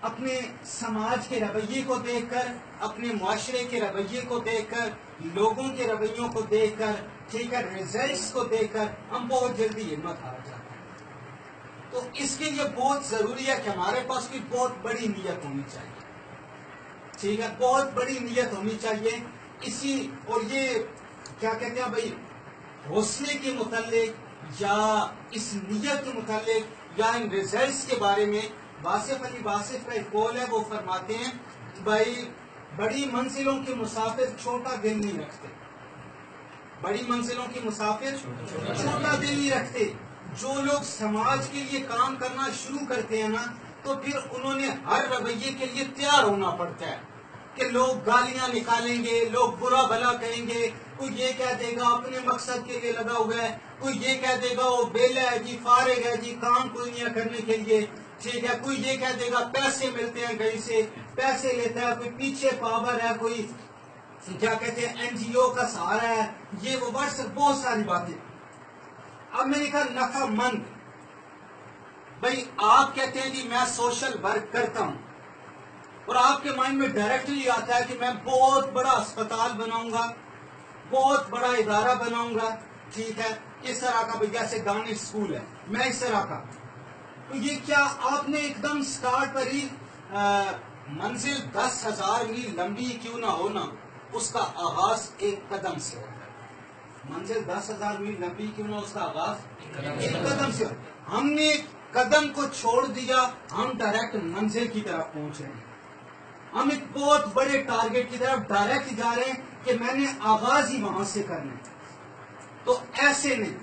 اپنے سماج کے رویے کو دیکھ کر، اپنے معاشرے کے رویے کو دیکھ کر، لوگوں کے رویوں کو دیکھ کر، ٹھیک ہے، ریزلٹس کو دیکھ کر ہم بہت جلدی ہمت ہار جاتے ہیں. تو اس کے لیے بہت ضروری ہے کہ ہمارے پاس کوئی بہت بڑی نیت ہونی چاہیے. ٹھیک ہے، بہت بڑی نیت ہونی چاہیے. اور یہ کیا کہتے ہیں بھائی، حوصلے کے متعلق یا اس نیت کے متعلق یا ان ریزلٹس کے بارے میں واصف علی واصف کا ایک قول ہے. وہ فرماتے ہیں بھائی بڑی منزلوں کے مسافر چھوٹا دل نہیں رکھتے. بڑی منزلوں کے مسافر چھوٹا دل نہیں رکھتے. جو لوگ سماج کے لیے کام کرنا شروع کرتے ہیں نا، تو پھر انہوں نے ہر رویے کے لیے تیار ہونا پڑتا ہے کہ لوگ گالیاں نکالیں گے، لوگ برا بھلا کہیں گے، کوئی یہ کہہ دے گا اپنے مقصد کے لیے لگا ہوا ہے، کوئی یہ کہہ دے گا وہ بیلا ہے جی، فارغ ہے جی، کام کوئی نہیں ہے کرنے کے لیے. ٹھیک ہے، کوئی یہ کہہ دے گا پیسے ملتے ہیں کہیں سے، پیسے لیتا ہے، کوئی پیچھے پاور ہے، کوئی کیا کہتے ہیں این جی او کا سہارا ہے، یہ وہ بہت ساری باتیں. اب میں نے کہا نفع مند بھائی، آپ کہتے ہیں جی میں سوشل ورک کرتا ہوں، اور آپ کے مائنڈ میں ڈائریکٹلی آتا ہے کہ میں بہت بڑا اسپتال بناؤں گا، بہت بڑا ادارہ بناؤں گا. ٹھیک ہے، اس طرح کا بھائی جیسے دانش اسکول ہے، میں اس طرح کا. تو یہ کیا آپ نے ایک دم سٹارٹ پر ہی منزل 10,000 میل لمبی کیوں نہ ہونا، اس کا آغاز ایک قدم سے ہوتا ہے. منزل 10,000 میل لمبی کیوں نہ، اس کا آغاز ایک قدم سے ہوتا ہے. ہم نے قدم کو چھوڑ دیا، ہم ڈائریکٹ منزل کی طرف پہنچ رہے ہیں. ہم ایک بہت بڑے ٹارگٹ کی طرف ڈائریکٹ جا رہے ہیں کہ میں نے آغاز ہی وہاں سے کرنا ہے. تو ایسے نہیں.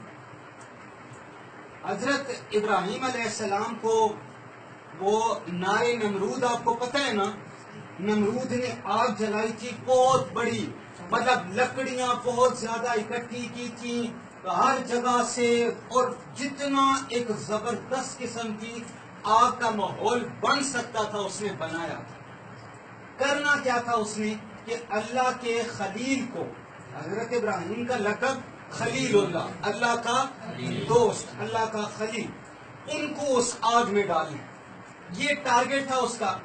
حضرت ابراہیم علیہ السلام کو وہ نارے نمرود، آپ کو پتہ ہے نا، نمرود نے آگ جلائی تھی بہت بڑی، مطلب لکڑیاں بہت زیادہ اکٹھی کی تھی ہر جگہ سے، اور جتنا ایک زبردست قسم کی آگ کا ماحول بن سکتا تھا اس نے بنایا. کرنا کیا تھا اس نے کہ اللہ کے خلیل کو، حضرت ابراہیم کا لقب خلیل اللہ، اللہ کا دوست، اللہ کا خلیل، ان کو اس آگ میں ڈالیں. یہ ٹارگٹ تھا اس کا.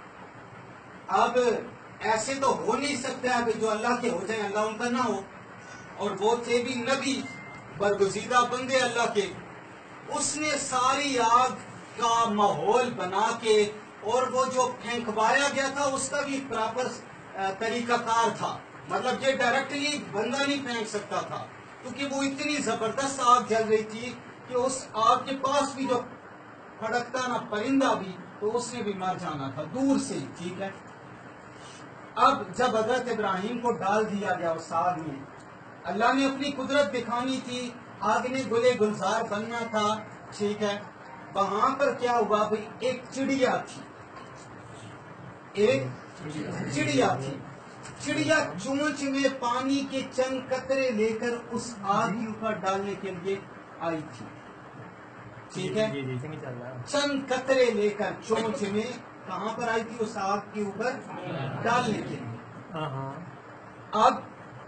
اب ایسے تو ہو نہیں سکتا ہے جو اللہ کے ہو جائیں اللہ ان کا نہ ہو، اور وہ تھے بھی نبی، برگزیدہ بندے اللہ کے. اس نے ساری آگ کا ماحول بنا کے، اور وہ جو پھینکوایا گیا تھا اس کا بھی پراپر طریقہ کار تھا. مطلب یہ ڈائریکٹلی بندہ نہیں پھینک سکتا تھا، کیونکہ وہ اتنی زبردست آگ جل رہی تھی کہ اس آگ کے پاس بھی جو پھڑکتا نا پرندہ بھی، تو اس نے بھی مر جانا تھا دور سے. ٹھیک ہے، اب جب حضرت ابراہیم کو ڈال دیا گیا اس آگ میں، اللہ نے اپنی قدرت دکھانی تھی، آگ نے گلے گلزار بننا تھا. ٹھیک ہے، وہاں پر کیا ہوا بھائی، ایک چڑیا تھی، ایک چڑیا تھی. چڑیا چونچ میں پانی کے چند قطرے لے کر اس آگ کے اوپر ڈالنے کے لیے آئی تھی. ٹھیک ہے، چند قطرے لے کر چونچ میں کہاں پر آئی تھی، اس آگ کے اوپر ڈالنے کے لیے. اب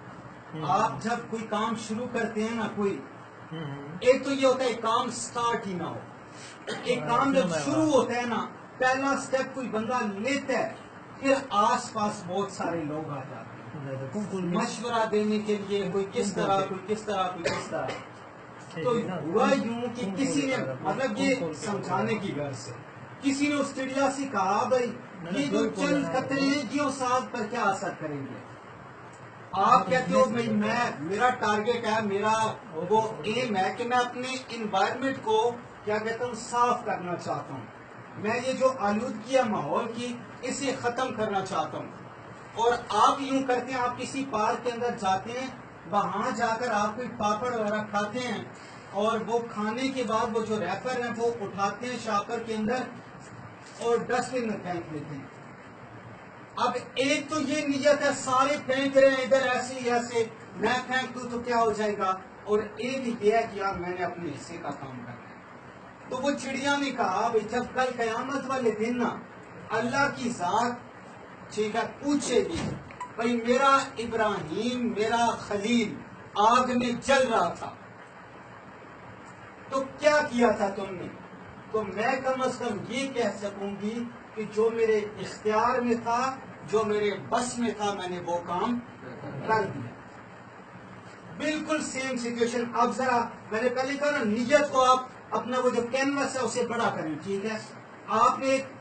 آپ جب کوئی کام شروع کرتے ہیں نا، کوئی ایک تو یہ ہوتا ہے کام سٹارٹ ہی نہ ہو. ایک کام جب شروع ہوتا ہے نا، پہلا سٹیپ کوئی بندہ لیتا ہے، پھر آس پاس بہت سارے لوگ آ جاتے ہیں مشورہ دینے کے لیے، کوئی کس طرح، کوئی کس طرح، کوئی کس طرح. تو ہوا یوں کہ کسی نے، مطلب یہ سمجھانے کی غرض سے کسی نے اس چڑیا سے کہا بھائی یہ جو چند قطرے ہیں یہ اس آگ پر کیا اثر کریں گے. آپ کہتے ہو بھائی میرا ٹارگٹ ہے، میرا وہ ایم ہے کہ میں اپنے انوائرمنٹ کو کیا کہتا ہوں صاف کرنا چاہتا ہوں، میں یہ جو آلودگی ہے ماحول کی اسے ختم کرنا چاہتا ہوں. اور آپ یوں کرتے ہیں، آپ کسی پارک کے اندر جاتے ہیں، وہاں جا کر آپ کوئی پاپڑ وغیرہ کھاتے ہیں، اور وہ کھانے کے بعد وہ جو ریپر ہیں وہ اٹھاتے ہیں شاپر کے اندر اور ڈسٹ بن میں پھینک دیتے ہیں. اب ایک تو یہ نیت ہے سارے پھینک رہے ہیں ادھر ایسے ہی ایسے، میں پھینک دوں تو کیا ہو جائے گا، اور ایک یہ ہے کہ یار میں نے اپنے حصے کا کام کرنا ہے. تو وہ چڑیا نے کہا بھائی جب کل قیامت والے دن نا اللہ کی ذات ٹھیک ہے پوچھے گی بھائی میرا ابراہیم میرا خلیل آگ میں جل رہا تھا تو کیا کیا تھا تم نے، تو میں کم از کم یہ کہہ سکوں گی کہ جو میرے اختیار میں تھا، جو میرے بس میں تھا، میں نے وہ کام کر دیا. بالکل سیم سچویشن. اب ذرا میں نے پہلے کہا نا، نیت کو آپ اپنا وہ جو کینوس ہے اسے بڑا کریں. ٹھیک ہے، آپ نے ایک